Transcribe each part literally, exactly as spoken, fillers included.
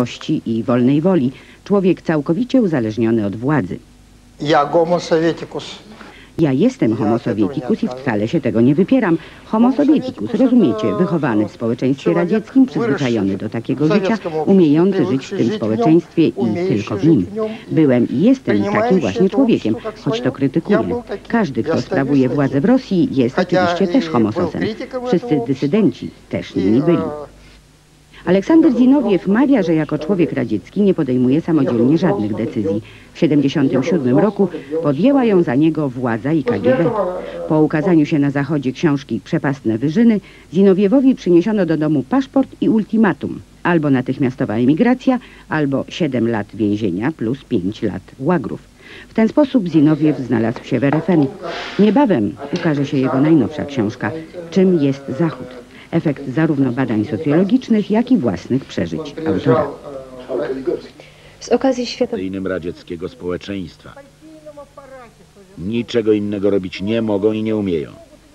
i wolnej woli, człowiek całkowicie uzależniony od władzy. Ja homo sovieticus. Ja jestem homo sovieticus i wcale się tego nie wypieram. Homo sovieticus, rozumiecie, wychowany w społeczeństwie radzieckim, przyzwyczajony do takiego życia, umiejący żyć w tym społeczeństwie i tylko w nim. Byłem i jestem takim właśnie człowiekiem, choć to krytykuję. Każdy, kto sprawuje władzę w Rosji, jest oczywiście też homososem. Wszyscy dysydenci też nimi byli. Aleksander Zinowiew mawia, że jako człowiek radziecki nie podejmuje samodzielnie żadnych decyzji. W tysiąc dziewięćset siedemdziesiątym siódmym roku podjęła ją za niego władza i K G B. Po ukazaniu się na Zachodzie książki Przepastne wyżyny, Zinowiewowi przyniesiono do domu paszport i ultimatum. Albo natychmiastowa emigracja, albo siedem lat więzienia plus pięć lat łagrów. W ten sposób Zinowiew znalazł się w R F N. Niebawem ukaże się jego najnowsza książka Czym jest Zachód? Efekt zarówno badań socjologicznych, jak i własnych przeżyć autora. Z okazji Światowego radzieckiego społeczeństwa. Niczego innego robić nie mogą i nie umieją.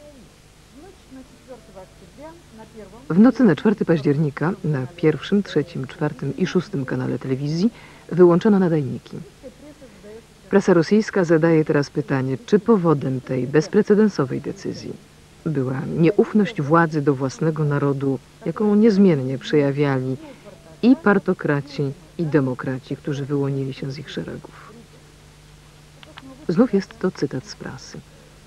W nocy na czwartego października na pierwszym, trzecim, czwartym i szóstym kanale telewizji wyłączono nadajniki. Prasa rosyjska zadaje teraz pytanie, czy powodem tej bezprecedensowej decyzji była nieufność władzy do własnego narodu, jaką niezmiennie przejawiali i partokraci, i demokraci, którzy wyłonili się z ich szeregów. Znów jest to cytat z prasy.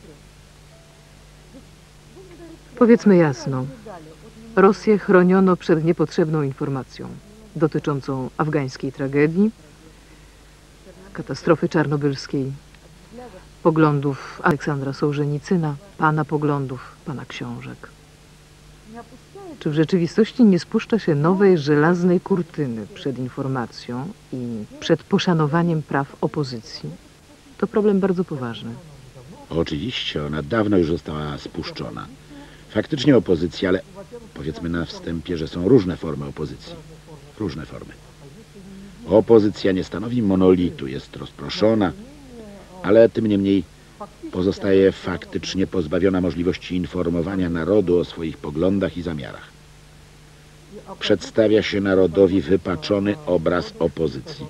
Powiedzmy jasno, Rosję chroniono przed niepotrzebną informacją dotyczącą afgańskiej tragedii, katastrofy czarnobylskiej, poglądów Aleksandra Sołżenicyna, pana poglądów, pana książek. Czy w rzeczywistości nie spuszcza się nowej żelaznej kurtyny przed informacją i przed poszanowaniem praw opozycji? To problem bardzo poważny. Oczywiście, ona dawno już została spuszczona. Faktycznie opozycja, ale powiedzmy na wstępie, że są różne formy opozycji. Różne formy. Opozycja nie stanowi monolitu, jest rozproszona, ale tym niemniej pozostaje faktycznie pozbawiona możliwości informowania narodu o swoich poglądach i zamiarach. Przedstawia się narodowi wypaczony obraz opozycji.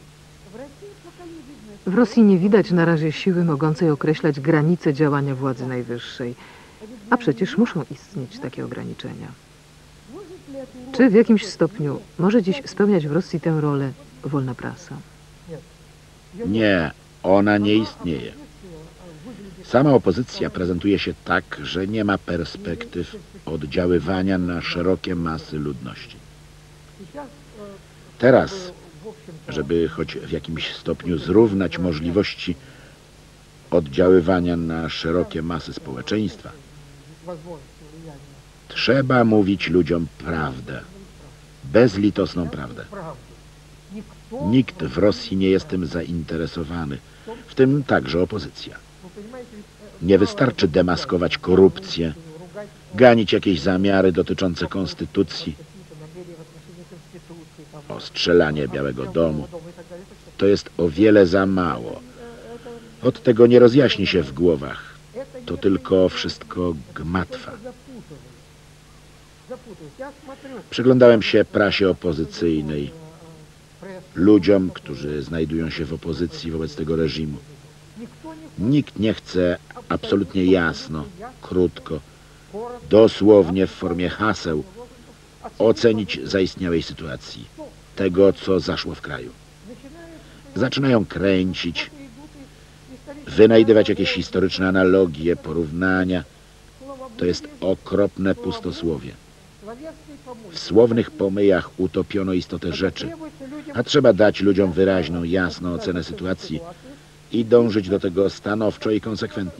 W Rosji nie widać na razie siły mogącej określać granice działania władzy najwyższej, a przecież muszą istnieć takie ograniczenia. Czy w jakimś stopniu może dziś spełniać w Rosji tę rolę wolna prasa? Nie, ona nie istnieje. Sama opozycja prezentuje się tak, że nie ma perspektyw oddziaływania na szerokie masy ludności. Teraz, żeby choć w jakimś stopniu zrównać możliwości oddziaływania na szerokie masy społeczeństwa, trzeba mówić ludziom prawdę, bezlitosną prawdę. Nikt w Rosji nie jest tym zainteresowany, w tym także opozycja. Nie wystarczy demaskować korupcję, ganić jakieś zamiary dotyczące konstytucji, ostrzelanie Białego Domu. To jest o wiele za mało. Od tego nie rozjaśni się w głowach. To tylko wszystko gmatwa. Przyglądałem się prasie opozycyjnej, ludziom, którzy znajdują się w opozycji wobec tego reżimu. Nikt nie chce absolutnie jasno, krótko, dosłownie w formie haseł ocenić zaistniałej sytuacji, tego, co zaszło w kraju. Zaczynają kręcić, wynajdywać jakieś historyczne analogie, porównania. To jest okropne pustosłowie. W słownych pomyjach utopiono istotę rzeczy, a trzeba dać ludziom wyraźną, jasną ocenę sytuacji i dążyć do tego stanowczo i konsekwentnie.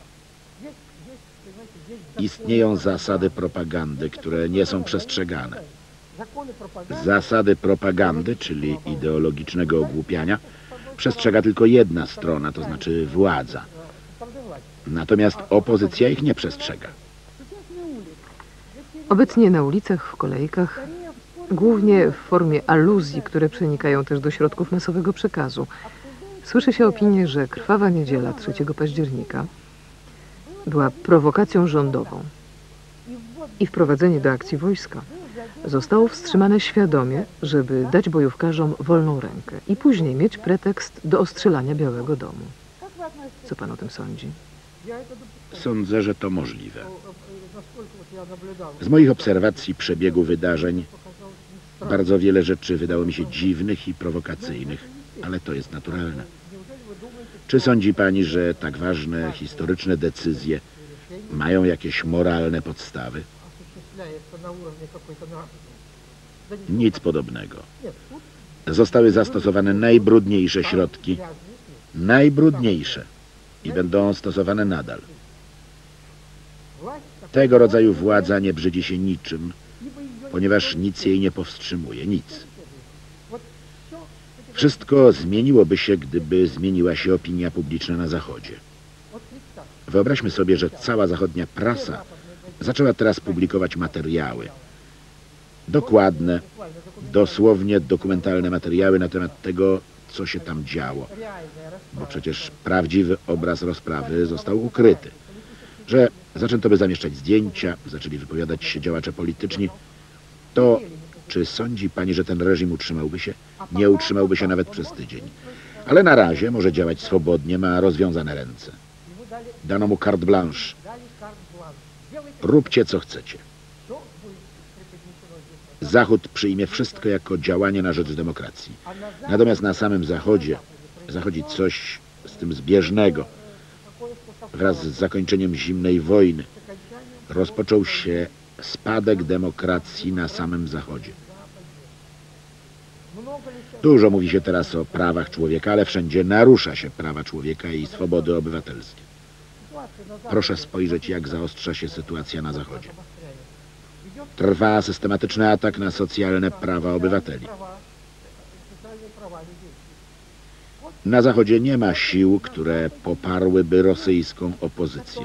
Istnieją zasady propagandy, które nie są przestrzegane. Zasady propagandy, czyli ideologicznego ogłupiania, przestrzega tylko jedna strona, to znaczy władza. Natomiast opozycja ich nie przestrzega. Obecnie na ulicach, w kolejkach, głównie w formie aluzji, które przenikają też do środków masowego przekazu, słyszy się opinię, że krwawa niedziela trzeciego października była prowokacją rządową i wprowadzenie do akcji wojska zostało wstrzymane świadomie, żeby dać bojówkarzom wolną rękę i później mieć pretekst do ostrzelania Białego Domu. Co pan o tym sądzi? Sądzę, że to możliwe. Z moich obserwacji przebiegu wydarzeń bardzo wiele rzeczy wydało mi się dziwnych i prowokacyjnych, ale to jest naturalne. Czy sądzi pani, że tak ważne historyczne decyzje mają jakieś moralne podstawy? Nic podobnego. Zostały zastosowane najbrudniejsze środki, najbrudniejsze i będą stosowane nadal. Tego rodzaju władza nie brzydzi się niczym, ponieważ nic jej nie powstrzymuje, nic. Wszystko zmieniłoby się, gdyby zmieniła się opinia publiczna na Zachodzie. Wyobraźmy sobie, że cała zachodnia prasa zaczęła teraz publikować materiały. Dokładne, dosłownie dokumentalne materiały na temat tego, co się tam działo. Bo przecież prawdziwy obraz rozprawy został ukryty. Że zaczęto by zamieszczać zdjęcia, zaczęli wypowiadać się działacze polityczni, to czy sądzi pani, że ten reżim utrzymałby się? Nie utrzymałby się nawet przez tydzień. Ale na razie może działać swobodnie, ma rozwiązane ręce. Dano mu carte blanche. Róbcie, co chcecie. Zachód przyjmie wszystko jako działanie na rzecz demokracji. Natomiast na samym Zachodzie zachodzi coś z tym zbieżnego. Wraz z zakończeniem zimnej wojny rozpoczął się spadek demokracji na samym Zachodzie. Dużo mówi się teraz o prawach człowieka, ale wszędzie narusza się prawa człowieka i swobody obywatelskie. Proszę spojrzeć, jak zaostrza się sytuacja na Zachodzie. Trwa systematyczny atak na socjalne prawa obywateli. Na Zachodzie nie ma sił, które poparłyby rosyjską opozycję.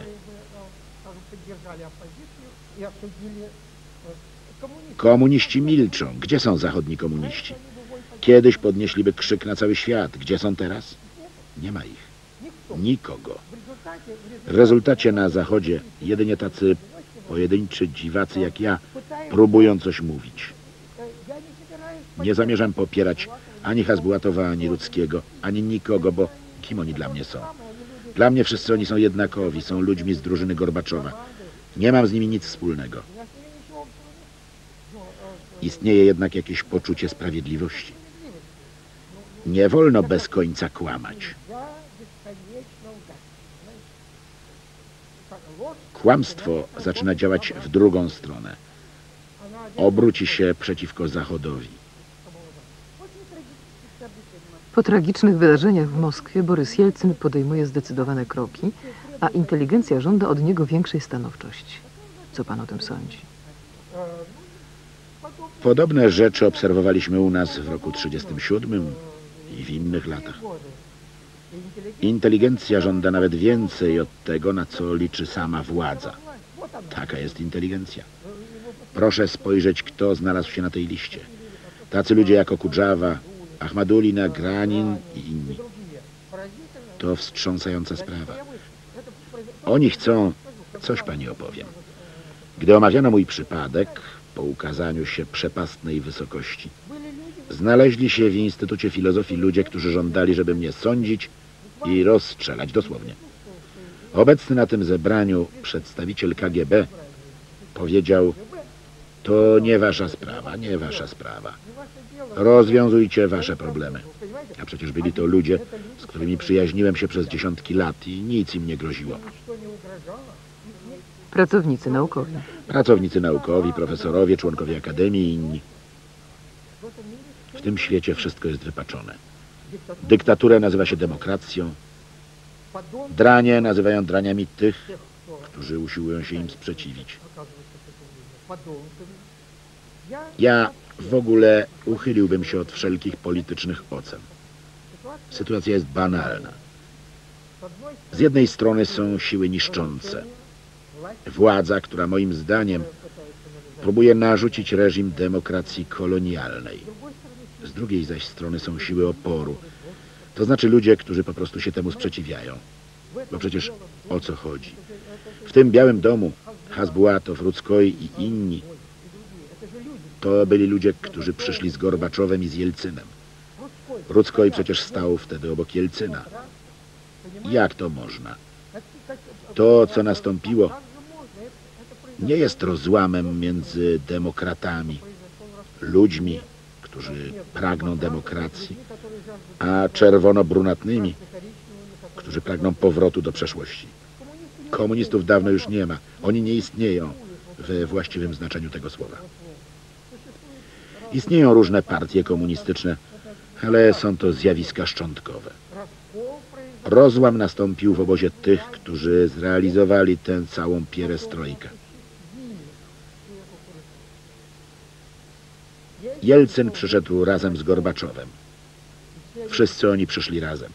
Komuniści milczą. Gdzie są zachodni komuniści? Kiedyś podnieśliby krzyk na cały świat. Gdzie są teraz? Nie ma ich. Nikogo. W rezultacie na Zachodzie jedynie tacy pojedynczy dziwacy jak ja próbują coś mówić. Nie zamierzam popierać ani Hasbułatowa, ani Rudzkiego, ani nikogo, bo kim oni dla mnie są? Dla mnie wszyscy oni są jednakowi, są ludźmi z drużyny Gorbaczowa. Nie mam z nimi nic wspólnego. Istnieje jednak jakieś poczucie sprawiedliwości. Nie wolno bez końca kłamać. Kłamstwo zaczyna działać w drugą stronę. Obróci się przeciwko Zachodowi. Po tragicznych wydarzeniach w Moskwie Borys Jelcyn podejmuje zdecydowane kroki, a inteligencja żąda od niego większej stanowczości. Co pan o tym sądzi? Podobne rzeczy obserwowaliśmy u nas w roku trzydziestym siódmym i w innych latach. Inteligencja żąda nawet więcej od tego, na co liczy sama władza. Taka jest inteligencja. Proszę spojrzeć, kto znalazł się na tej liście. Tacy ludzie jak Okudżawa, Ahmadulina, Granin i inni. To wstrząsająca sprawa. Oni chcą... Coś pani opowiem. Gdy omawiano mój przypadek, po ukazaniu się przepastnej wysokości, znaleźli się w Instytucie Filozofii ludzie, którzy żądali, żeby mnie sądzić i rozstrzelać dosłownie. Obecny na tym zebraniu przedstawiciel K G B powiedział: to nie wasza sprawa, nie wasza sprawa. Rozwiązujcie wasze problemy. A przecież byli to ludzie, z którymi przyjaźniłem się przez dziesiątki lat i nic im nie groziło. Pracownicy naukowi. Pracownicy naukowi, profesorowie, członkowie akademii i inni. W tym świecie wszystko jest wypaczone. Dyktaturę nazywa się demokracją. Dranie nazywają draniami tych, którzy usiłują się im sprzeciwić. Ja w ogóle uchyliłbym się od wszelkich politycznych ocen. Sytuacja jest banalna. Z jednej strony są siły niszczące. Władza, która moim zdaniem próbuje narzucić reżim demokracji kolonialnej. Z drugiej zaś strony są siły oporu. To znaczy ludzie, którzy po prostu się temu sprzeciwiają. Bo przecież o co chodzi? W tym Białym Domu Hasbułatow, Rudzkoi i inni To byli ludzie, którzy przyszli z Gorbaczowem i z Jelcynem. Rudzkoj przecież stał wtedy obok Jelcyna. Jak to można? To, co nastąpiło, nie jest rozłamem między demokratami, ludźmi, którzy pragną demokracji, a czerwono-brunatnymi, którzy pragną powrotu do przeszłości. Komunistów dawno już nie ma. Oni nie istnieją we właściwym znaczeniu tego słowa. Istnieją różne partie komunistyczne, ale są to zjawiska szczątkowe. Rozłam nastąpił w obozie tych, którzy zrealizowali tę całą pierestrojkę. Jelcyn przyszedł razem z Gorbaczowem. Wszyscy oni przyszli razem.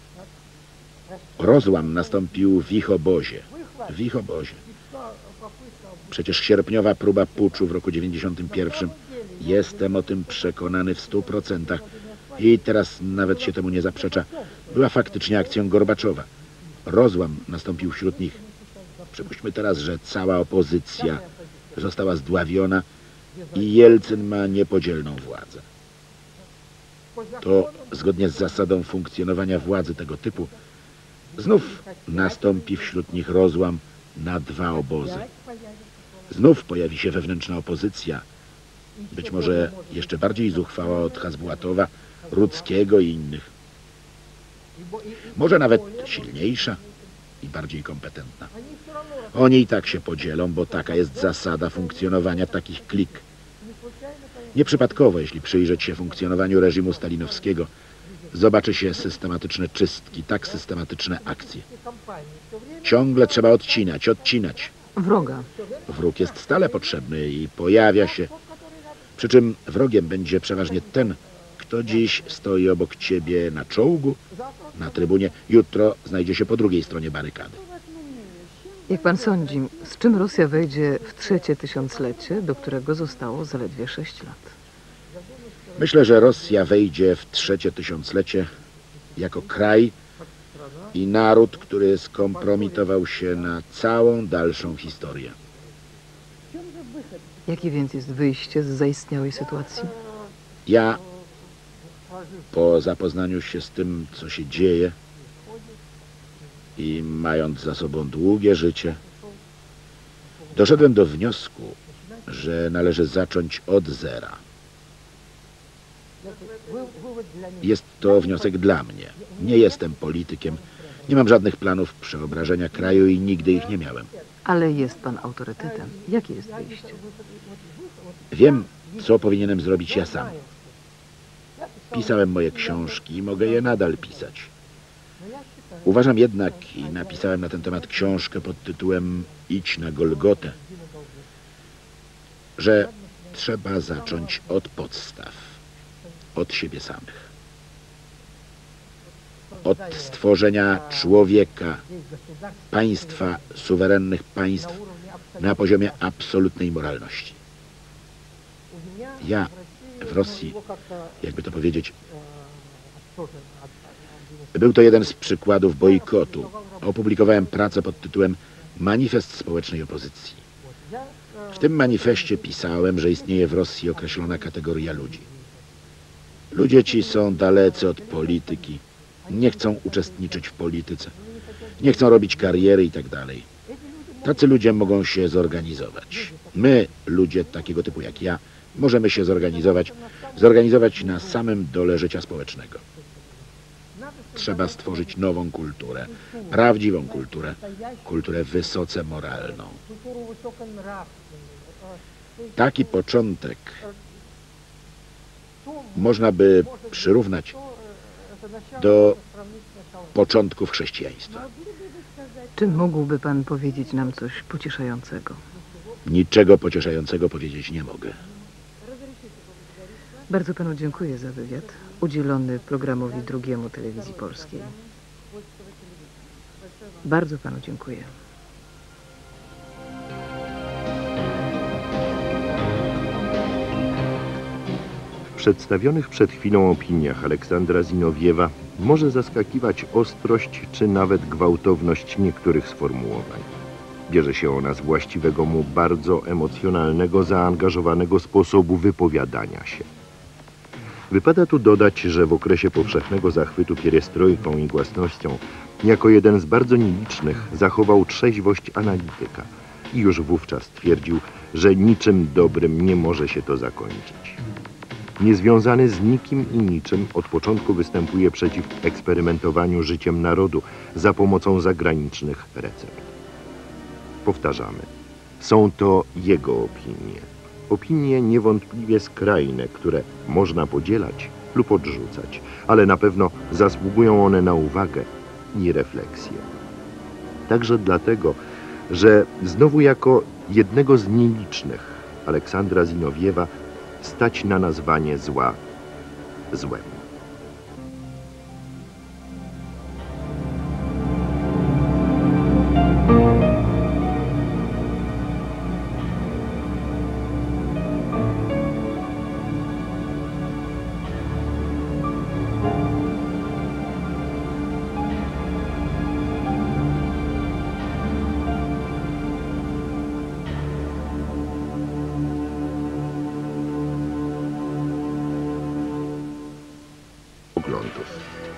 Rozłam nastąpił w ich obozie. W ich obozie. Przecież sierpniowa próba puczu w roku dziewięćdziesiątym pierwszym, jestem o tym przekonany w stu procentach i teraz nawet się temu nie zaprzecza, była faktycznie akcją Gorbaczowa. Rozłam nastąpił wśród nich. Przypuśćmy teraz, że cała opozycja została zdławiona i Jelcyn ma niepodzielną władzę. To zgodnie z zasadą funkcjonowania władzy tego typu znów nastąpi wśród nich rozłam na dwa obozy. Znów pojawi się wewnętrzna opozycja, być może jeszcze bardziej zuchwała od Hasbułatowa, Rudzkiego i innych. Może nawet silniejsza i bardziej kompetentna. Oni i tak się podzielą, bo taka jest zasada funkcjonowania takich klik. Nieprzypadkowo, jeśli przyjrzeć się funkcjonowaniu reżimu stalinowskiego, zobaczy się systematyczne czystki, tak systematyczne akcje. Ciągle trzeba odcinać, odcinać. Wroga. Wróg jest stale potrzebny i pojawia się. Przy czym wrogiem będzie przeważnie ten, kto dziś stoi obok ciebie na czołgu, na trybunie, jutro znajdzie się po drugiej stronie barykady. Jak pan sądzi, z czym Rosja wejdzie w trzecie tysiąclecie, do którego zostało zaledwie sześć lat? Myślę, że Rosja wejdzie w trzecie tysiąclecie jako kraj i naród, który skompromitował się na całą dalszą historię. Jakie więc jest wyjście z zaistniałej sytuacji? Ja, po zapoznaniu się z tym, co się dzieje i mając za sobą długie życie, doszedłem do wniosku, że należy zacząć od zera. Jest to wniosek dla mnie. Nie jestem politykiem, nie mam żadnych planów przeobrażenia kraju i nigdy ich nie miałem. Ale jest pan autorytetem. Jakie jest wyjście? Wiem, co powinienem zrobić ja sam. Pisałem moje książki i mogę je nadal pisać. Uważam jednak, i napisałem na ten temat książkę pod tytułem Idź na Golgotę, że trzeba zacząć od podstaw, od siebie samych. Od stworzenia człowieka, państwa, suwerennych państw na poziomie absolutnej moralności. Ja w Rosji, jakby to powiedzieć, był to jeden z przykładów bojkotu. Opublikowałem pracę pod tytułem Manifest społecznej opozycji. W tym manifestie pisałem, że istnieje w Rosji określona kategoria ludzi. Ludzie ci są dalecy od polityki, nie chcą uczestniczyć w polityce, nie chcą robić kariery i tak dalej. Tacy ludzie mogą się zorganizować. My, ludzie takiego typu jak ja, możemy się zorganizować, zorganizować na samym dole życia społecznego. Trzeba stworzyć nową kulturę, prawdziwą kulturę, kulturę wysoce moralną. Taki początek można by przyrównać do początków chrześcijaństwa. Czy mógłby pan powiedzieć nam coś pocieszającego? Niczego pocieszającego powiedzieć nie mogę. Bardzo panu dziękuję za wywiad udzielony programowi Drugiemu Telewizji Polskiej. Bardzo panu dziękuję. W przedstawionych przed chwilą opiniach Aleksandra Zinowiewa może zaskakiwać ostrość czy nawet gwałtowność niektórych sformułowań. Bierze się ona z właściwego mu bardzo emocjonalnego, zaangażowanego sposobu wypowiadania się. Wypada tu dodać, że w okresie powszechnego zachwytu pierestrojką i własnością jako jeden z bardzo nielicznych zachował trzeźwość analityka i już wówczas twierdził, że niczym dobrym nie może się to zakończyć. Niezwiązany z nikim i niczym od początku występuje przeciw eksperymentowaniu życiem narodu za pomocą zagranicznych recept. Powtarzamy, są to jego opinie. Opinie niewątpliwie skrajne, które można podzielać lub odrzucać, ale na pewno zasługują one na uwagę i refleksję. Także dlatego, że znowu jako jednego z nielicznych Aleksandra Zinowiewa stać na nazwanie zła złem. Poglądów.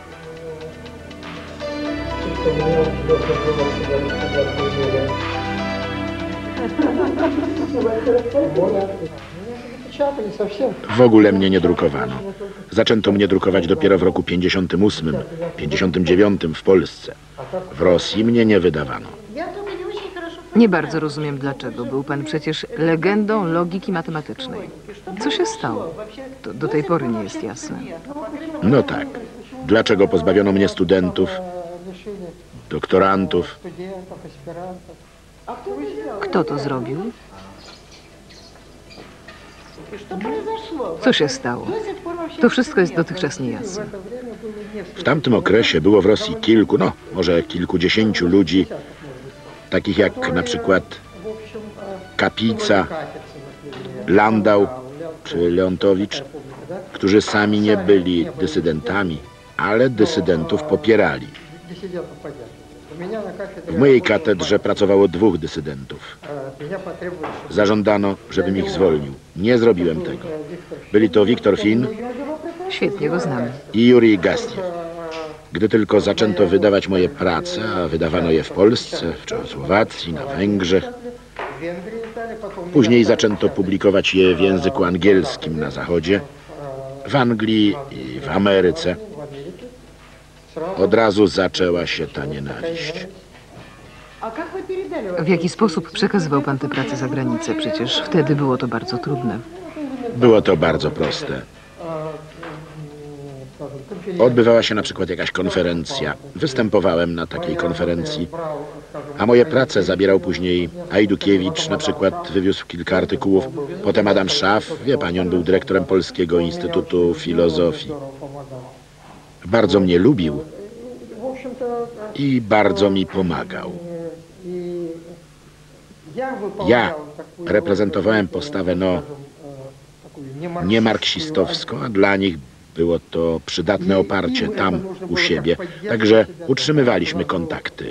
W ogóle mnie nie drukowano. Zaczęto mnie drukować dopiero w roku pięćdziesiątym ósmym, pięćdziesiątym dziewiątym w Polsce. W Rosji mnie nie wydawano. Nie bardzo rozumiem dlaczego. Był pan przecież legendą logiki matematycznej. Co się stało? To do tej pory nie jest jasne. No tak. Dlaczego pozbawiono mnie studentów, doktorantów? Kto to zrobił? Co się stało? To wszystko jest dotychczas niejasne. W tamtym okresie było w Rosji kilku, no może kilkudziesięciu ludzi, takich jak na przykład Kapica, Landau czy Leontowicz, którzy sami nie byli dysydentami, ale dysydentów popierali. W mojej katedrze pracowało dwóch dysydentów. Zażądano, żebym ich zwolnił. Nie zrobiłem tego. Byli to Wiktor Fin Świetnie go znam. i Jurij Gastiew. Gdy tylko zaczęto wydawać moje prace, a wydawano je w Polsce, w Czechosłowacji, na Węgrzech, później zaczęto publikować je w języku angielskim na Zachodzie, w Anglii i w Ameryce. Od razu zaczęła się ta nienawiść. W jaki sposób przekazywał pan te prace za granicę? Przecież wtedy było to bardzo trudne. Było to bardzo proste. Odbywała się na przykład jakaś konferencja. Występowałem na takiej konferencji, a moje prace zabierał później Ajdukiewicz, na przykład wywiózł kilka artykułów. Potem Adam Schaff, wie pani, on był dyrektorem Polskiego Instytutu Filozofii. Bardzo mnie lubił i bardzo mi pomagał. Ja reprezentowałem postawę, no, nie marksistowską, a dla nich było to przydatne oparcie tam u siebie. Także utrzymywaliśmy kontakty.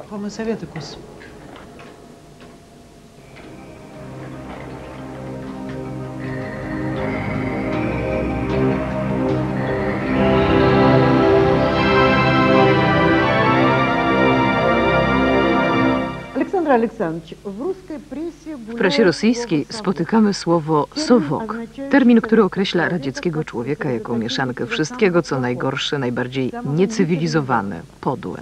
W prasie rosyjskiej spotykamy słowo sowok, termin, który określa radzieckiego człowieka jako mieszankę wszystkiego, co najgorsze, najbardziej niecywilizowane, podłe.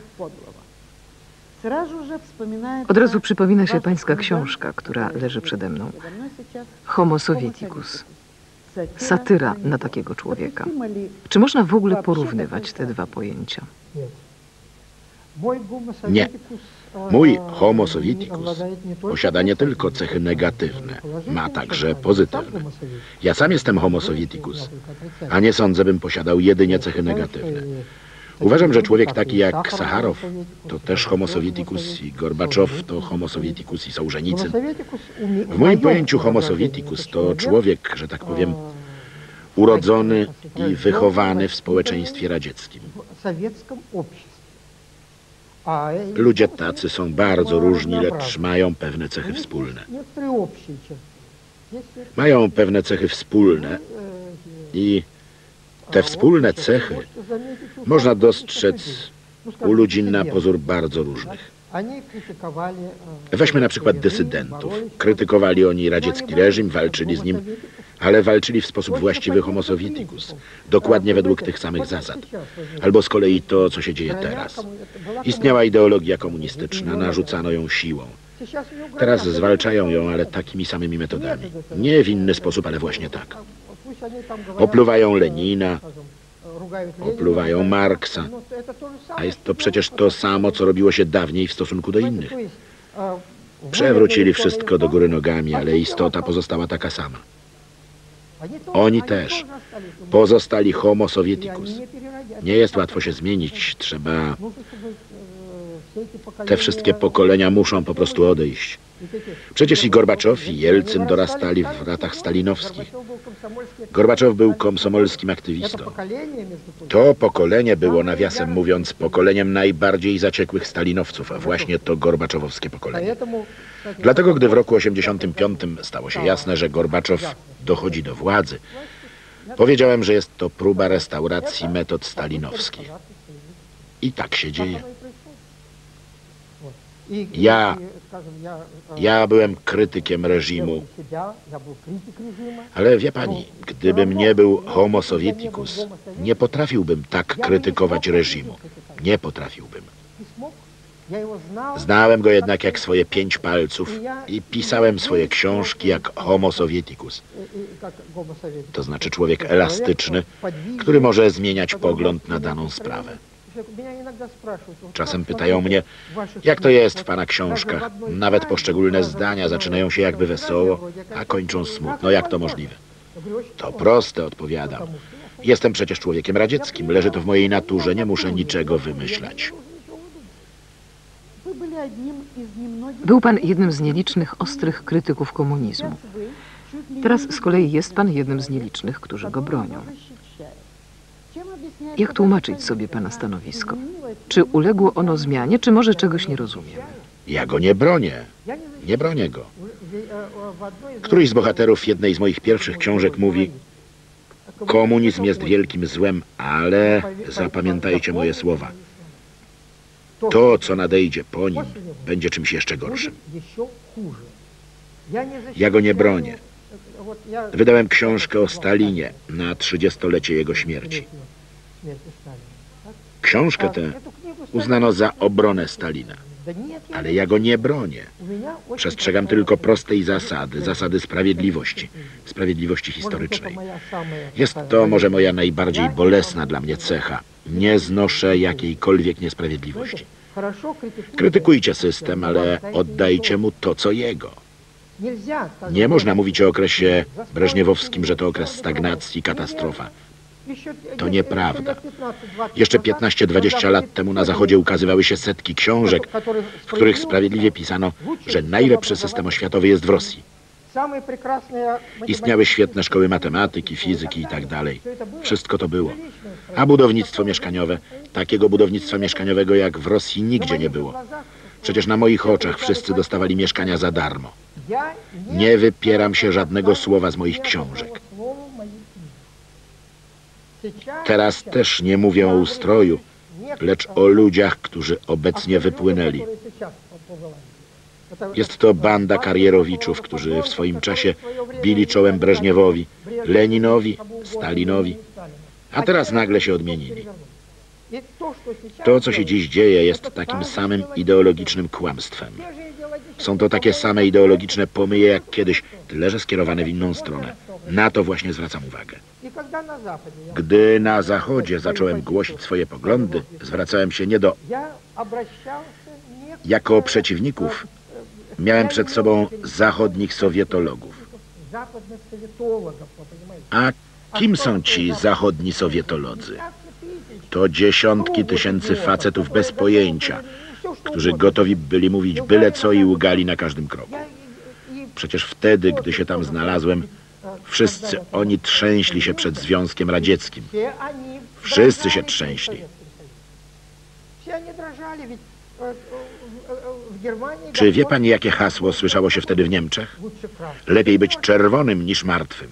Od razu przypomina się pańska książka, która leży przede mną. Homo Sovieticus. Satyra na takiego człowieka. Czy można w ogóle porównywać te dwa pojęcia? Nie. Mój Homo Sovieticus posiada nie tylko cechy negatywne, ma także pozytywne. Ja sam jestem Homo Sovieticus, a nie sądzę, bym posiadał jedynie cechy negatywne. Uważam, że człowiek taki jak Sacharow to też Homo Sovieticus i Gorbaczow to Homo Sovieticus i Sołżenicyn. W moim pojęciu Homo Sovieticus to człowiek, że tak powiem, urodzony i wychowany w społeczeństwie radzieckim. Ludzie tacy są bardzo różni, lecz mają pewne cechy wspólne. Mają pewne cechy wspólne i te wspólne cechy można dostrzec u ludzi na pozór bardzo różnych. Weźmy na przykład dysydentów. Krytykowali oni radziecki reżim, walczyli z nim, ale walczyli w sposób właściwy homo sovieticus, dokładnie według tych samych zasad. Albo z kolei to, co się dzieje teraz. Istniała ideologia komunistyczna, narzucano ją siłą. Teraz zwalczają ją, ale takimi samymi metodami. Nie w inny sposób, ale właśnie tak. Opluwają Lenina, opluwają Marksa, a jest to przecież to samo, co robiło się dawniej w stosunku do innych. Przewrócili wszystko do góry nogami, ale istota pozostała taka sama. Oni też pozostali homo sovieticus. Nie jest łatwo się zmienić, trzeba... Te wszystkie pokolenia muszą po prostu odejść. Przecież i Gorbaczow, i Jelcyn dorastali w latach stalinowskich. Gorbaczow był komsomolskim aktywistą. To pokolenie było, nawiasem mówiąc, pokoleniem najbardziej zaciekłych stalinowców, a właśnie to gorbaczowowskie pokolenie. Dlatego, gdy w roku osiemdziesiątym piątym stało się jasne, że Gorbaczow dochodzi do władzy, powiedziałem, że jest to próba restauracji metod stalinowskich. I tak się dzieje. Ja, ja byłem krytykiem reżimu, ale wie pani, gdybym nie był homo sovieticus, nie potrafiłbym tak krytykować reżimu. Nie potrafiłbym. Znałem go jednak jak swoje pięć palców i pisałem swoje książki jak homo sovieticus. To znaczy człowiek elastyczny, który może zmieniać pogląd na daną sprawę. Czasem pytają mnie, jak to jest w pana książkach. Nawet poszczególne zdania zaczynają się jakby wesoło, a kończą smutno. Jak to możliwe? To proste, odpowiadam. Jestem przecież człowiekiem radzieckim. Leży to w mojej naturze, nie muszę niczego wymyślać. Był pan jednym z nielicznych ostrych krytyków komunizmu. Teraz z kolei jest pan jednym z nielicznych, którzy go bronią. Jak tłumaczyć sobie pana stanowisko? Czy uległo ono zmianie, czy może czegoś nie rozumiemy? Ja go nie bronię. Nie bronię go. Któryś z bohaterów jednej z moich pierwszych książek mówi: komunizm jest wielkim złem, ale zapamiętajcie moje słowa. To, co nadejdzie po nim, będzie czymś jeszcze gorszym. Ja go nie bronię. Wydałem książkę o Stalinie na trzydziestolecie jego śmierci. Książkę tę uznano za obronę Stalina. Ale ja go nie bronię. Przestrzegam tylko prostej zasady, zasady sprawiedliwości, sprawiedliwości historycznej. Jest to może moja najbardziej bolesna dla mnie cecha. Nie znoszę jakiejkolwiek niesprawiedliwości. Krytykujcie system, ale oddajcie mu to, co jego. Nie można mówić o okresie breżniewowskim, że to okres stagnacji, katastrofa. To nieprawda. Jeszcze piętnaście dwadzieścia lat temu na Zachodzie ukazywały się setki książek, w których sprawiedliwie pisano, że najlepszy system oświatowy jest w Rosji. Istniały świetne szkoły matematyki, fizyki i tak dalej. Wszystko to było. A budownictwo mieszkaniowe? Takiego budownictwa mieszkaniowego jak w Rosji nigdzie nie było. Przecież na moich oczach wszyscy dostawali mieszkania za darmo. Nie wypieram się żadnego słowa z moich książek. Teraz też nie mówię o ustroju, lecz o ludziach, którzy obecnie wypłynęli. Jest to banda karierowiczów, którzy w swoim czasie bili czołem Breżniewowi, Leninowi, Stalinowi, a teraz nagle się odmienili. To, co się dziś dzieje, jest takim samym ideologicznym kłamstwem. Są to takie same ideologiczne pomyje jak kiedyś, tyle że skierowane w inną stronę. Na to właśnie zwracam uwagę. Gdy na Zachodzie zacząłem głosić swoje poglądy, zwracałem się nie do... Jako przeciwników miałem przed sobą zachodnich sowietologów. A kim są ci zachodni sowietolodzy? To dziesiątki tysięcy facetów bez pojęcia, którzy gotowi byli mówić byle co i ługali na każdym kroku. Przecież wtedy, gdy się tam znalazłem, wszyscy oni trzęśli się przed Związkiem Radzieckim. Wszyscy się trzęśli. Czy wie pani, jakie hasło słyszało się wtedy w Niemczech? Lepiej być czerwonym niż martwym.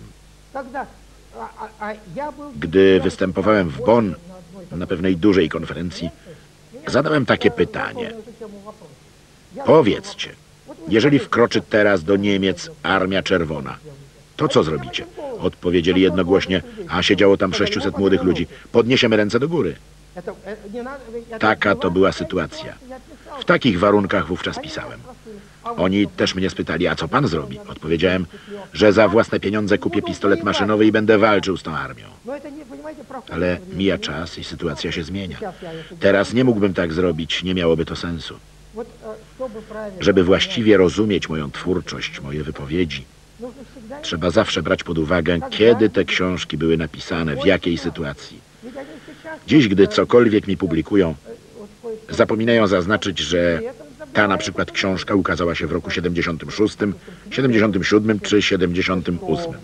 Gdy występowałem w Bonn na pewnej dużej konferencji, zadałem takie pytanie. Powiedzcie, jeżeli wkroczy teraz do Niemiec Armia Czerwona, to co zrobicie? Odpowiedzieli jednogłośnie, a siedziało tam sześciuset młodych ludzi. Podniesiemy ręce do góry. Taka to była sytuacja. W takich warunkach wówczas pisałem. Oni też mnie spytali, a co pan zrobi? Odpowiedziałem, że za własne pieniądze kupię pistolet maszynowy i będę walczył z tą armią. Ale mija czas i sytuacja się zmienia. Teraz nie mógłbym tak zrobić, nie miałoby to sensu. Żeby właściwie rozumieć moją twórczość, moje wypowiedzi, trzeba zawsze brać pod uwagę, kiedy te książki były napisane, w jakiej sytuacji. Dziś, gdy cokolwiek mi publikują, zapominają zaznaczyć, że ta na przykład książka ukazała się w roku siedemdziesiątym szóstym, siedemdziesiątym siódmym czy siedemdziesiątym ósmym.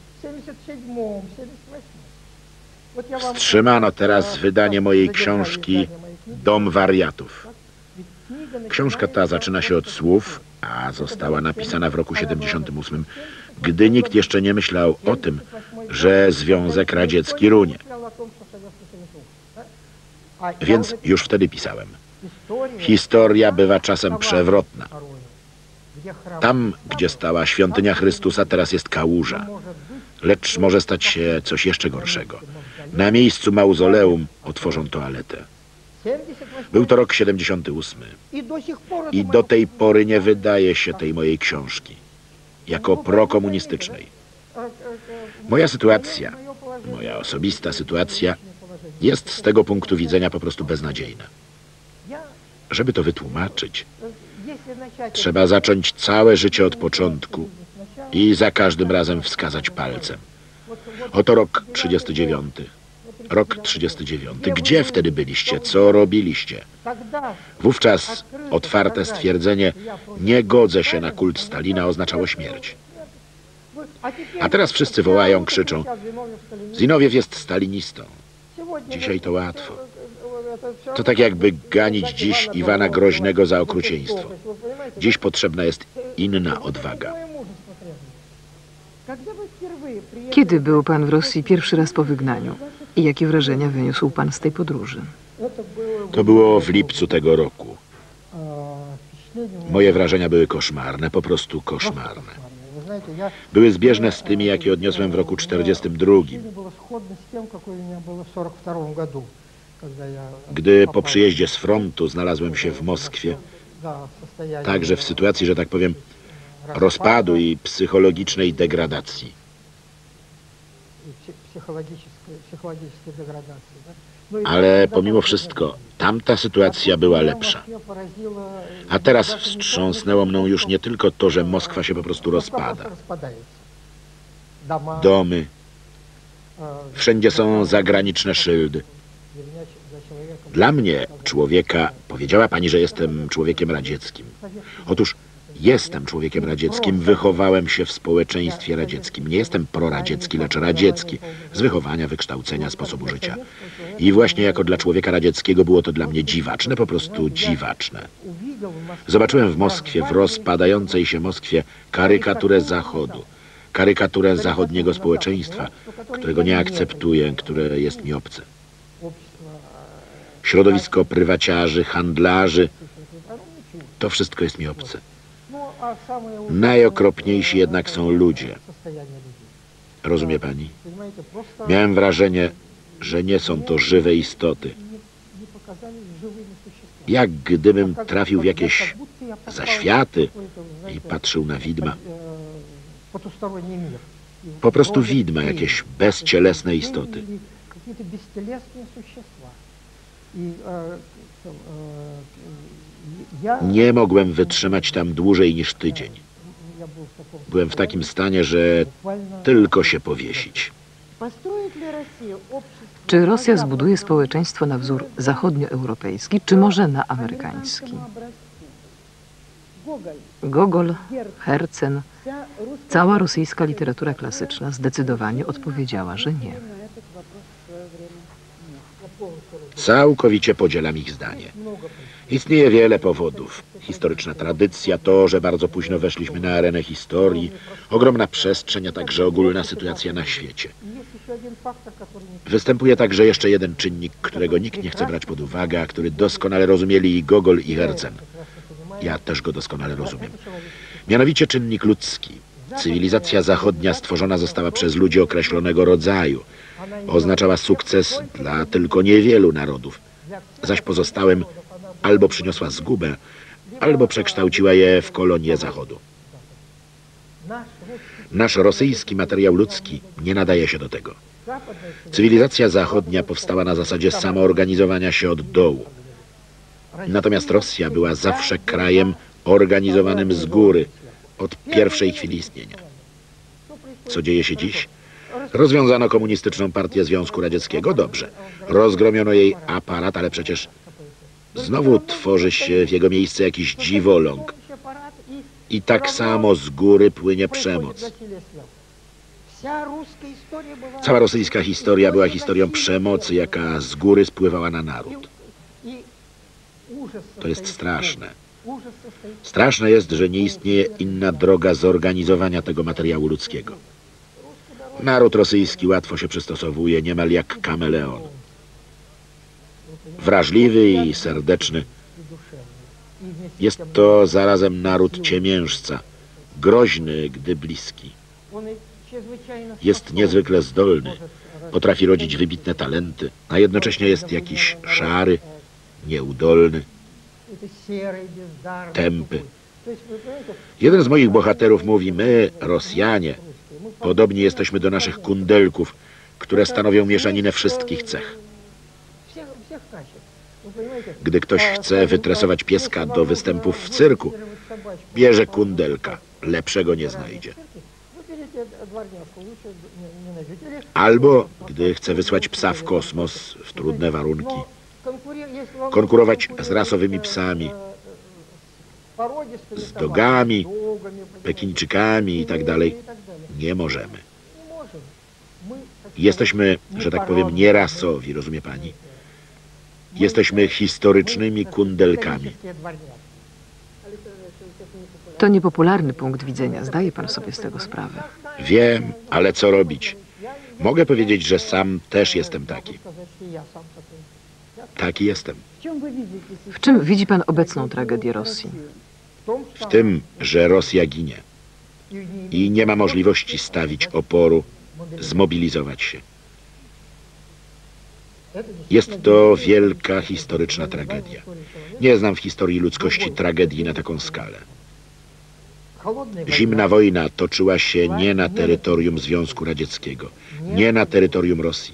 Wstrzymano teraz wydanie mojej książki Dom wariatów. Książka ta zaczyna się od słów, a została napisana w roku siedemdziesiątym ósmym, gdy nikt jeszcze nie myślał o tym, że Związek Radziecki runie. Więc już wtedy pisałem. Historia bywa czasem przewrotna. Tam, gdzie stała świątynia Chrystusa, teraz jest kałuża. Lecz może stać się coś jeszcze gorszego. Na miejscu mauzoleum otworzą toaletę. Był to rok siedemdziesiąty ósmy. I do tej pory nie wydaje się tej mojej książki jako prokomunistycznej. Moja sytuacja, moja osobista sytuacja jest z tego punktu widzenia po prostu beznadziejna. Żeby to wytłumaczyć, trzeba zacząć całe życie od początku i za każdym razem wskazać palcem. Oto rok trzydziesty dziewiąty. Rok trzydziesty dziewiąty. Gdzie wtedy byliście? Co robiliście? Wówczas otwarte stwierdzenie "nie godzę się na kult Stalina" oznaczało śmierć. A teraz wszyscy wołają, krzyczą: Zinowiew jest stalinistą. Dzisiaj to łatwo. To tak jakby ganić dziś Iwana Groźnego za okrucieństwo. Dziś potrzebna jest inna odwaga. Kiedy był pan w Rosji pierwszy raz po wygnaniu? I jakie wrażenia wyniósł pan z tej podróży? To było w lipcu tego roku. Moje wrażenia były koszmarne, po prostu koszmarne. Były zbieżne z tymi, jakie odniosłem w roku czterdziestym drugim. Gdy po przyjeździe z frontu znalazłem się w Moskwie, także w sytuacji, że tak powiem, rozpadu i psychologicznej degradacji. Ale pomimo wszystko, tamta sytuacja była lepsza. A teraz wstrząsnęło mną już nie tylko to, że Moskwa się po prostu rozpada. Domy, wszędzie są zagraniczne szyldy. Dla mnie, człowieka, powiedziała pani, że jestem człowiekiem radzieckim. Otóż jestem człowiekiem radzieckim, wychowałem się w społeczeństwie radzieckim. Nie jestem proradziecki, lecz radziecki. Z wychowania, wykształcenia, sposobu życia. I właśnie jako dla człowieka radzieckiego było to dla mnie dziwaczne, po prostu dziwaczne. Zobaczyłem w Moskwie, w rozpadającej się Moskwie, karykaturę Zachodu. Karykaturę zachodniego społeczeństwa, którego nie akceptuję, które jest mi obce. Środowisko prywaciarzy, handlarzy, to wszystko jest mi obce. Najokropniejsi jednak są ludzie. Rozumie pani? Miałem wrażenie, że nie są to żywe istoty. Jak gdybym trafił w jakieś zaświaty i patrzył na widma. Po prostu widma, jakieś bezcielesne istoty. Nie mogłem wytrzymać tam dłużej niż tydzień. Byłem w takim stanie, że tylko się powiesić. Czy Rosja zbuduje społeczeństwo na wzór zachodnioeuropejski, czy może na amerykański? Gogol, Hercen, cała rosyjska literatura klasyczna zdecydowanie odpowiedziała, że nie. Całkowicie podzielam ich zdanie. Istnieje wiele powodów. Historyczna tradycja, to, że bardzo późno weszliśmy na arenę historii, ogromna przestrzeń, a także ogólna sytuacja na świecie. Występuje także jeszcze jeden czynnik, którego nikt nie chce brać pod uwagę, a który doskonale rozumieli i Gogol, i Herzen. Ja też go doskonale rozumiem. Mianowicie czynnik ludzki. Cywilizacja zachodnia stworzona została przez ludzi określonego rodzaju. Oznaczała sukces dla tylko niewielu narodów, zaś pozostałym albo przyniosła zgubę, albo przekształciła je w kolonie Zachodu. Nasz rosyjski materiał ludzki nie nadaje się do tego. Cywilizacja zachodnia powstała na zasadzie samoorganizowania się od dołu. Natomiast Rosja była zawsze krajem organizowanym z góry, od pierwszej chwili istnienia. Co dzieje się dziś? Rozwiązano komunistyczną partię Związku Radzieckiego, dobrze. Rozgromiono jej aparat, ale przecież znowu tworzy się w jego miejsce jakiś dziwoląg. I tak samo z góry płynie przemoc. Cała rosyjska historia była historią przemocy, jaka z góry spływała na naród. To jest straszne. Straszne jest, że nie istnieje inna droga zorganizowania tego materiału ludzkiego. Naród rosyjski łatwo się przystosowuje, niemal jak kameleon. Wrażliwy i serdeczny. Jest to zarazem naród ciemiężca, groźny, gdy bliski. Jest niezwykle zdolny, potrafi rodzić wybitne talenty, a jednocześnie jest jakiś szary, nieudolny, tępy. Jeden z moich bohaterów mówi, my, Rosjanie, podobni jesteśmy do naszych kundelków, które stanowią mieszaninę wszystkich cech. Gdy ktoś chce wytresować pieska do występów w cyrku, bierze kundelka, lepszego nie znajdzie. Albo gdy chce wysłać psa w kosmos, w trudne warunki, konkurować z rasowymi psami, z dogami, pekińczykami i tak dalej, nie możemy. Jesteśmy, że tak powiem, nierasowi, rozumie pani? Jesteśmy historycznymi kundelkami. To niepopularny punkt widzenia. Zdaje pan sobie z tego sprawę. Wiem, ale co robić? Mogę powiedzieć, że sam też jestem taki. Taki jestem. W czym widzi pan obecną tragedię Rosji? W tym, że Rosja ginie i nie ma możliwości stawić oporu, zmobilizować się. Jest to wielka historyczna tragedia. Nie znam w historii ludzkości tragedii na taką skalę. Zimna wojna toczyła się nie na terytorium Związku Radzieckiego, nie na terytorium Rosji.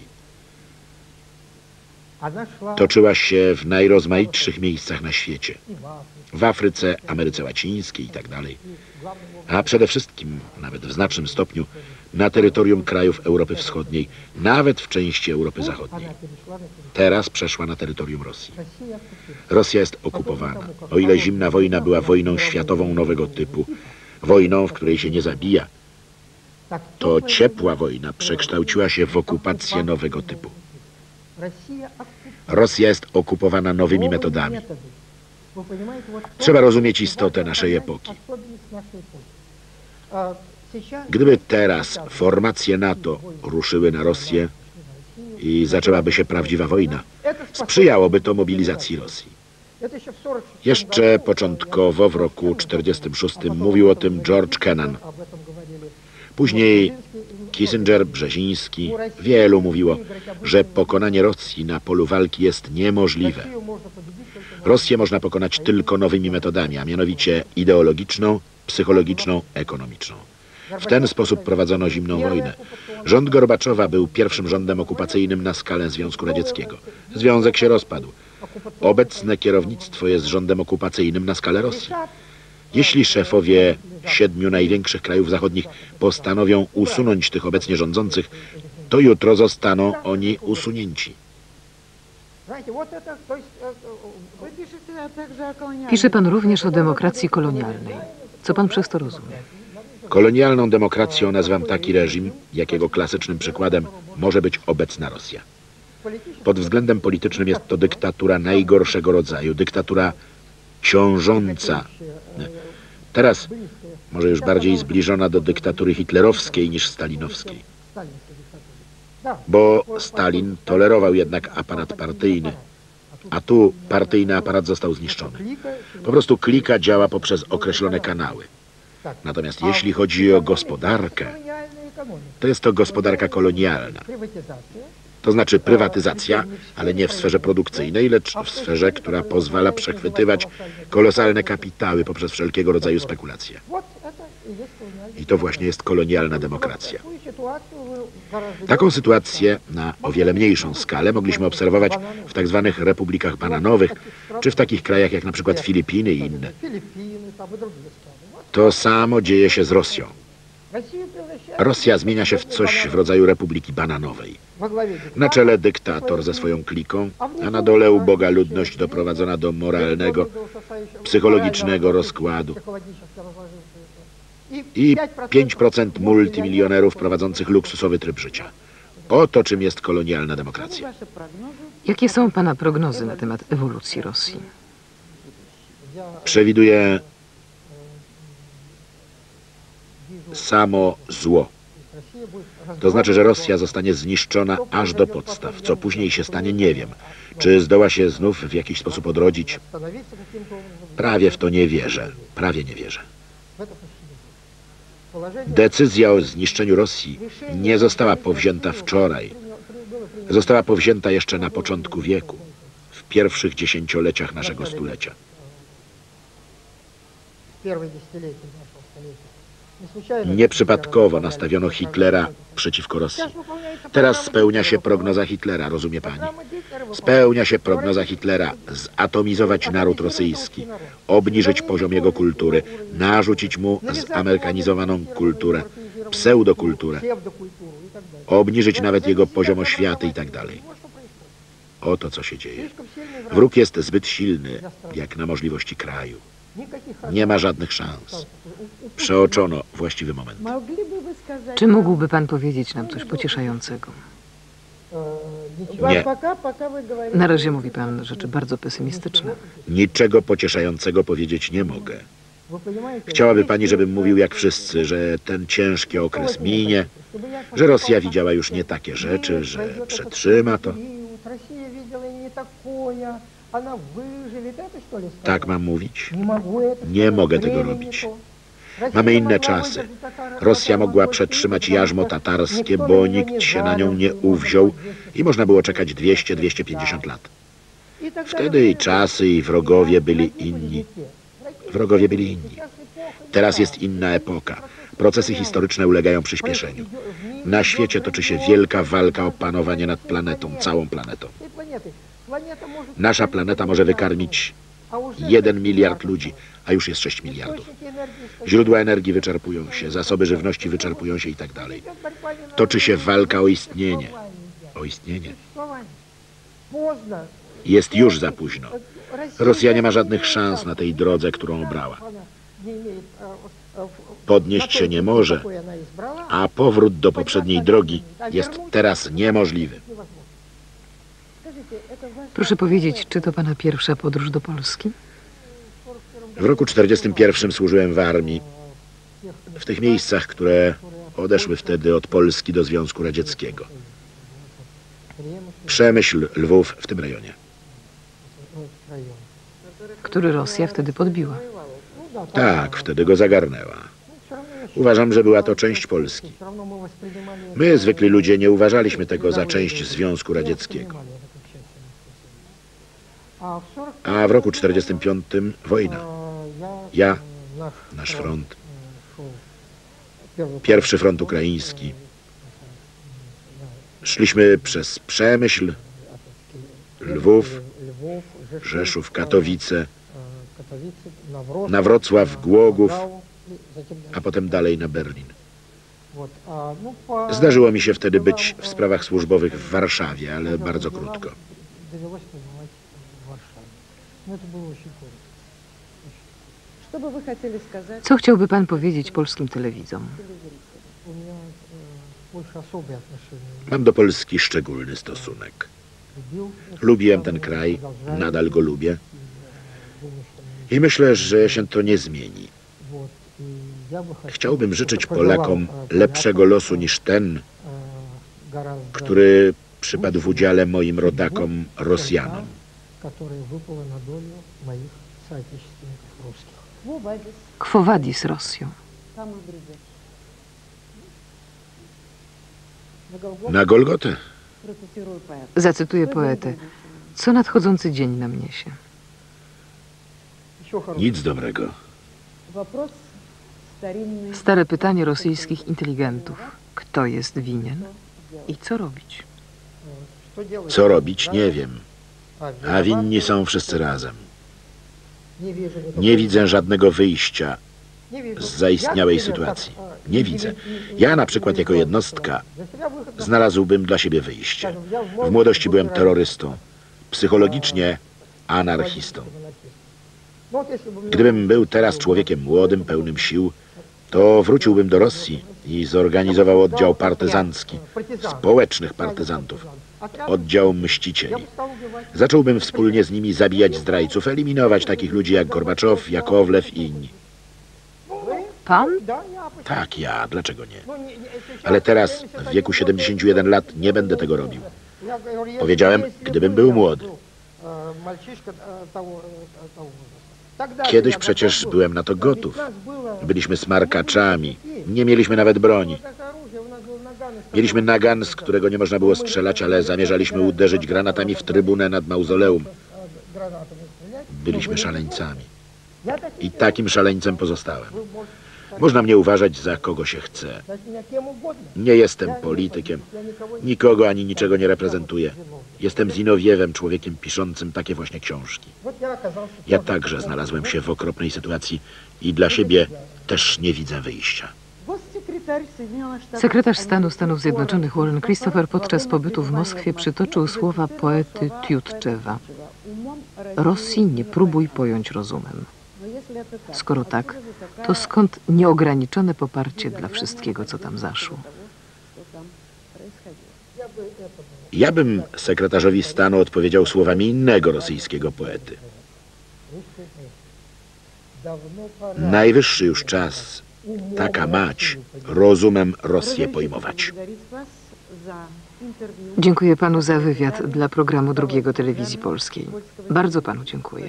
Toczyła się w najrozmaitszych miejscach na świecie. W Afryce, Ameryce Łacińskiej i tak dalej. A przede wszystkim, nawet w znacznym stopniu, na terytorium krajów Europy Wschodniej, nawet w części Europy Zachodniej. Teraz przeszła na terytorium Rosji. Rosja jest okupowana. O ile zimna wojna była wojną światową nowego typu, wojną, w której się nie zabija, to ciepła wojna przekształciła się w okupację nowego typu. Rosja jest okupowana nowymi metodami. Trzeba rozumieć istotę naszej epoki. Gdyby teraz formacje NATO ruszyły na Rosję i zaczęłaby się prawdziwa wojna, sprzyjałoby to mobilizacji Rosji. Jeszcze początkowo w roku tysiąc dziewięćset czterdziestym szóstym mówił o tym George Kennan. Później Kissinger, Brzeziński, wielu mówiło, że pokonanie Rosji na polu walki jest niemożliwe. Rosję można pokonać tylko nowymi metodami, a mianowicie ideologiczną, psychologiczną, ekonomiczną. W ten sposób prowadzono zimną wojnę. Rząd Gorbaczowa był pierwszym rządem okupacyjnym na skalę Związku Radzieckiego. Związek się rozpadł. Obecne kierownictwo jest rządem okupacyjnym na skalę Rosji. Jeśli szefowie siedmiu największych krajów zachodnich postanowią usunąć tych obecnie rządzących, to jutro zostaną oni usunięci. Pisze pan również o demokracji kolonialnej. Co pan przez to rozumie? Kolonialną demokracją nazywam taki reżim, jakiego klasycznym przykładem może być obecna Rosja. Pod względem politycznym jest to dyktatura najgorszego rodzaju, dyktatura ciążąca. Teraz może już bardziej zbliżona do dyktatury hitlerowskiej niż stalinowskiej. Bo Stalin tolerował jednak aparat partyjny, a tu partyjny aparat został zniszczony. Po prostu klika działa poprzez określone kanały. Natomiast jeśli chodzi o gospodarkę, to jest to gospodarka kolonialna. To znaczy prywatyzacja, ale nie w sferze produkcyjnej, lecz w sferze, która pozwala przechwytywać kolosalne kapitały poprzez wszelkiego rodzaju spekulacje. I to właśnie jest kolonialna demokracja. Taką sytuację na o wiele mniejszą skalę mogliśmy obserwować w tak zwanych republikach bananowych, czy w takich krajach jak na przykład Filipiny i inne. To samo dzieje się z Rosją. Rosja zmienia się w coś w rodzaju republiki bananowej. Na czele dyktator ze swoją kliką, a na dole uboga ludność doprowadzona do moralnego, psychologicznego rozkładu. I pięć procent multimilionerów prowadzących luksusowy tryb życia. Oto czym jest kolonialna demokracja. Jakie są pana prognozy na temat ewolucji Rosji? Przewiduję samo zło. To znaczy, że Rosja zostanie zniszczona aż do podstaw. Co później się stanie, nie wiem. Czy zdoła się znów w jakiś sposób odrodzić? Prawie w to nie wierzę. Prawie nie wierzę. Decyzja o zniszczeniu Rosji nie została powzięta wczoraj. Została powzięta jeszcze na początku wieku, w pierwszych dziesięcioleciach naszego stulecia. Nieprzypadkowo nastawiono Hitlera przeciwko Rosji. Teraz spełnia się prognoza Hitlera, rozumie pani? Spełnia się prognoza Hitlera. Zatomizować naród rosyjski, obniżyć poziom jego kultury, narzucić mu zamerykanizowaną kulturę, pseudokulturę, obniżyć nawet jego poziom oświaty i tak dalej. Oto co się dzieje. Wróg jest zbyt silny, jak na możliwości kraju. Nie ma żadnych szans. Przeoczono właściwy moment. Czy mógłby pan powiedzieć nam coś pocieszającego? Nie. Na razie mówi pan rzeczy bardzo pesymistyczne. Niczego pocieszającego powiedzieć nie mogę. Chciałaby pani, żebym mówił jak wszyscy, że ten ciężki okres minie, że Rosja widziała już nie takie rzeczy, że przetrzyma to. Tak mam mówić? Nie mogę tego robić. Mamy inne czasy. Rosja mogła przetrzymać jarzmo tatarskie, bo nikt się na nią nie uwziął i można było czekać dwieście do dwustu pięćdziesięciu lat. Wtedy i czasy, i wrogowie byli inni. Wrogowie byli inni. Teraz jest inna epoka. Procesy historyczne ulegają przyspieszeniu. Na świecie toczy się wielka walka o panowanie nad planetą, całą planetą. Nasza planeta może wykarmić jeden miliard ludzi, a już jest sześć miliardów. Źródła energii wyczerpują się, zasoby żywności wyczerpują się i tak dalej. Toczy się walka o istnienie. O istnienie. Jest już za późno. Rosja nie ma żadnych szans na tej drodze, którą obrała. Podnieść się nie może, a powrót do poprzedniej drogi jest teraz niemożliwy. Proszę powiedzieć, czy to pana pierwsza podróż do Polski? W roku czterdziestym pierwszym służyłem w armii, w tych miejscach, które odeszły wtedy od Polski do Związku Radzieckiego. Przemyśl, Lwów, w tym rejonie. Który Rosja wtedy podbiła. Tak, wtedy go zagarnęła. Uważam, że była to część Polski. My, zwykli ludzie, nie uważaliśmy tego za część Związku Radzieckiego. A w roku czterdziestym piątym wojna. Ja, nasz front, pierwszy front ukraiński. Szliśmy przez Przemyśl, Lwów, Rzeszów, Katowice, na Wrocław, Głogów, a potem dalej na Berlin. Zdarzyło mi się wtedy być w sprawach służbowych w Warszawie, ale bardzo krótko. Co chciałby pan powiedzieć polskim telewidzom? Mam do Polski szczególny stosunek. Lubiłem ten kraj, nadal go lubię i myślę, że się to nie zmieni. Chciałbym życzyć Polakom lepszego losu niż ten, który przypadł w udziale moim rodakom Rosjanom. Quo vadis Rosją? Na Golgotę? Zacytuję poetę. Co nadchodzący dzień nam niesie? Nic dobrego. Stare pytanie rosyjskich inteligentów. Kto jest winien i co robić? Co robić, nie wiem. A winni są wszyscy razem. Nie widzę żadnego wyjścia z zaistniałej sytuacji. Nie widzę. Ja na przykład jako jednostka znalazłbym dla siebie wyjście. W młodości byłem terrorystą. Psychologicznie anarchistą. Gdybym był teraz człowiekiem młodym, pełnym sił, to wróciłbym do Rosji i zorganizował oddział partyzancki, społecznych partyzantów, oddział mścicieli. Zacząłbym wspólnie z nimi zabijać zdrajców, eliminować takich ludzi jak Gorbaczow, Jakowlew i inni. Pan? Tak, ja, dlaczego nie? Ale teraz, w wieku siedemdziesięciu jeden lat, nie będę tego robił. Powiedziałem, gdybym był młody. Kiedyś przecież byłem na to gotów. Byliśmy smarkaczami, nie mieliśmy nawet broni. Mieliśmy nagan, z którego nie można było strzelać, ale zamierzaliśmy uderzyć granatami w trybunę nad mauzoleum. Byliśmy szaleńcami. I takim szaleńcem pozostałem. Można mnie uważać za kogo się chce. Nie jestem politykiem. Nikogo ani niczego nie reprezentuję. Jestem Zinowiewem, człowiekiem piszącym takie właśnie książki. Ja także znalazłem się w okropnej sytuacji i dla siebie też nie widzę wyjścia. Sekretarz stanu Stanów Zjednoczonych Warren Christopher podczas pobytu w Moskwie przytoczył słowa poety Tjutczewa. Rosji nie próbuj pojąć rozumem. Skoro tak, to skąd nieograniczone poparcie dla wszystkiego, co tam zaszło? Ja bym sekretarzowi stanu odpowiedział słowami innego rosyjskiego poety. Najwyższy już czas, taka mać, rozumem Rosję pojmować. Dziękuję panu za wywiad dla programu Drugiego Telewizji Polskiej. Bardzo panu dziękuję.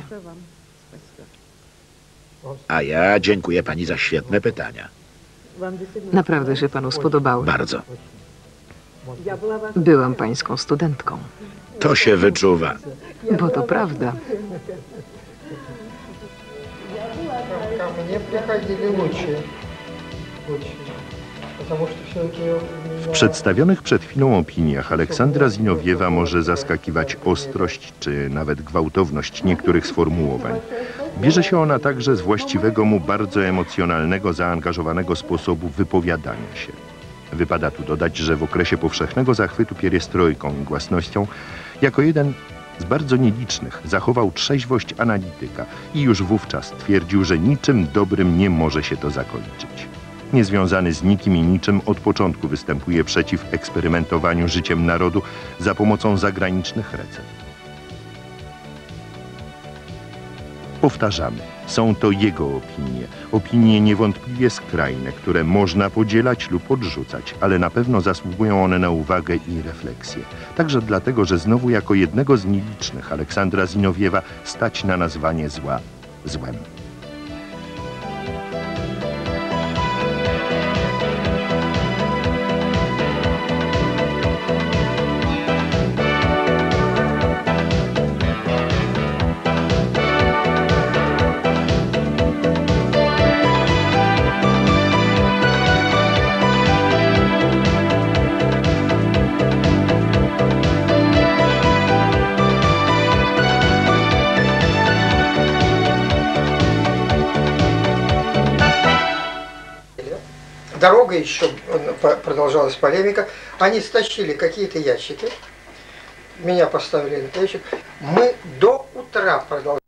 A ja dziękuję pani za świetne pytania. Naprawdę się panu spodobały. Bardzo. Byłam pańską studentką. To się wyczuwa. Bo to prawda. Ко мне приходили лучшие. Лучшие. Потому что все-таки... W przedstawionych przed chwilą opiniach Aleksandra Zinowiewa może zaskakiwać ostrość czy nawet gwałtowność niektórych sformułowań. Bierze się ona także z właściwego mu bardzo emocjonalnego, zaangażowanego sposobu wypowiadania się. Wypada tu dodać, że w okresie powszechnego zachwytu pierestrojką i głasnością jako jeden z bardzo nielicznych zachował trzeźwość analityka i już wówczas twierdził, że niczym dobrym nie może się to zakończyć. Niezwiązany z nikim i niczym od początku występuje przeciw eksperymentowaniu życiem narodu za pomocą zagranicznych recept. Powtarzamy, są to jego opinie, opinie niewątpliwie skrajne, które można podzielać lub odrzucać, ale na pewno zasługują one na uwagę i refleksję. Także dlatego, że znowu jako jednego z nielicznych Aleksandra Zinowiewa stać na nazwanie zła złem. Дорога еще, продолжалась полемика, они стащили какие-то ящики, меня поставили на этот ящик, мы до утра продолжали.